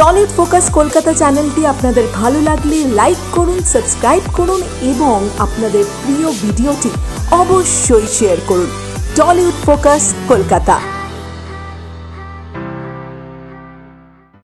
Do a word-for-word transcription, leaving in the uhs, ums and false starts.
Tollywood focus Kolkata চ্যানেলটি আপনাদের ভালো লাগলে লাইক করুন, সাবস্ক্রাইব করুন এবং আপনাদের প্রিয় ভিডিওটি অবশ্যই শেয়ার করুন। Tollywood focus Kolkata.